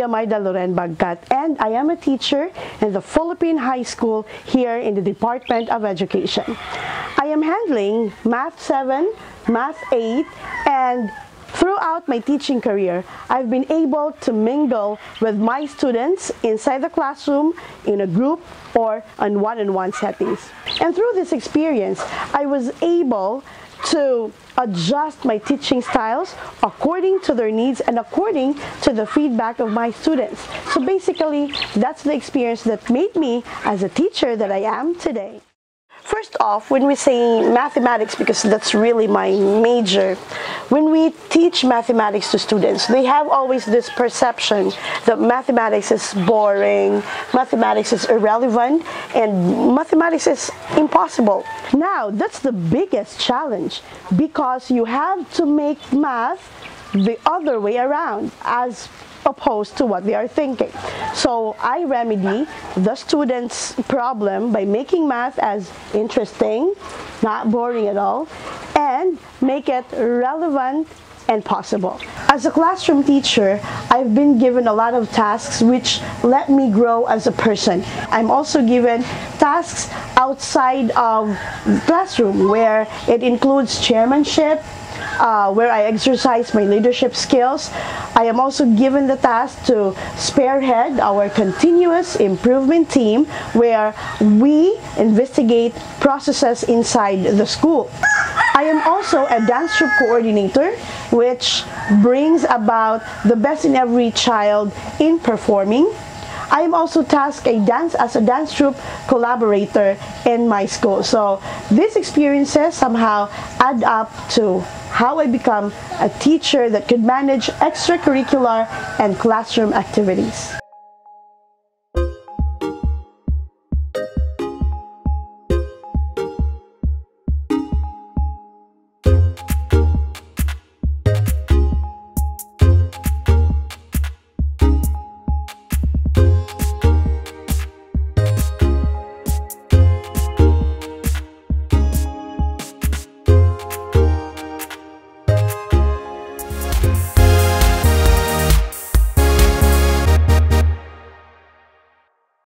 Maria Maida Loren Bagkat, and I am a teacher in the Philippine High School here in the Department of Education. I am handling Math 7, Math 8, and throughout my teaching career, I've been able to mingle with my students inside the classroom, in a group, or on one-on-one settings. And through this experience, I was able to adjust my teaching styles according to their needs and according to the feedback of my students. So basically, that's the experience that made me as a teacher that I am today. First off, when we say mathematics, because that's really my major, when we teach mathematics to students, they have always this perception that mathematics is boring, mathematics is irrelevant, and mathematics is impossible. Now, that's the biggest challenge because you have to make math the other way around as opposed to what they are thinking. So I remedy the students' problem by making math as interesting, not boring at all, and make it relevant and possible. As a classroom teacher, I've been given a lot of tasks which let me grow as a person. I'm also given tasks outside of the classroom where it includes chairmanship, where I exercise my leadership skills. I am also given the task to spearhead our continuous improvement team where we investigate processes inside the school. I am also a dance troupe coordinator, which brings about the best in every child in performing. I am also tasked as a dance troupe collaborator in my school. So these experiences somehow add up to how I become a teacher that could manage extracurricular and classroom activities.